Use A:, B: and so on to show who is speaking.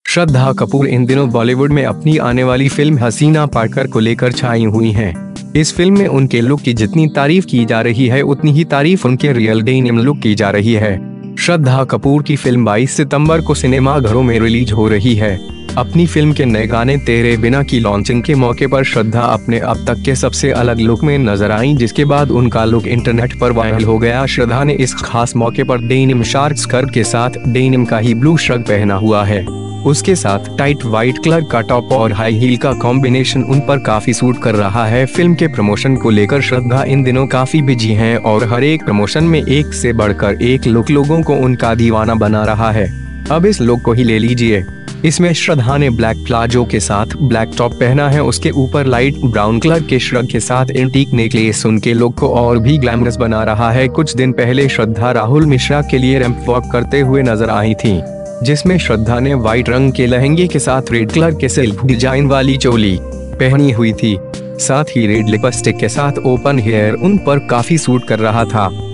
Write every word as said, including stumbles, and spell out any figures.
A: श्रद्धा कपूर इन दिनों बॉलीवुड में अपनी आने वाली फिल्म हसीना पार्कर को लेकर छाई हुई हैं। इस फिल्म में उनके लुक की जितनी तारीफ की जा रही है उतनी ही तारीफ उनके रियल डेनिम लुक की जा रही है। श्रद्धा कपूर की फिल्म बाईस सितंबर को सिनेमाघरों में रिलीज हो रही है। अपनी फिल्म के नए गाने तेरे बिना की लॉन्चिंग के मौके पर श्रद्धा अपने अब तक के सबसे अलग लुक में नजर आईं, जिसके बाद उनका लुक इंटरनेट पर वायरल हो गया। श्रद्धा ने इस खास मौके पर डेनिम शार्क स्कर्ट के साथ डेनिम का ही ब्लू श्रग पहना हुआ है। उसके साथ टाइट व्हाइट कलर का टॉप और हाई हील का कॉम्बिनेशन उन पर काफी सूट कर रहा है। फिल्म के प्रमोशन को लेकर श्रद्धा इन दिनों काफी बिजी हैं और हर एक प्रमोशन में एक से बढ़कर एक लुक लोगों को उनका दीवाना बना रहा है। अब इस लुक को ही ले लीजिए। इसमें श्रद्धा ने ब्लैक प्लाजो के साथ ब्लैक टॉप पहना है, उसके ऊपर लाइट ब्राउन कलर के श्रग के साथ एंटीक नेकलेस उनके लुक को और भी ग्लैमरस बना रहा है। कुछ दिन पहले श्रद्धा राहुल मिश्रा के लिए रैंप वॉक करते हुए नजर आई थी, जिसमें श्रद्धा ने व्हाइट रंग के लहंगे के साथ रेड कलर के सेल्फ डिजाइन वाली चोली पहनी हुई थी। साथ ही रेड लिपस्टिक के साथ ओपन हेयर उन पर काफी सूट कर रहा था।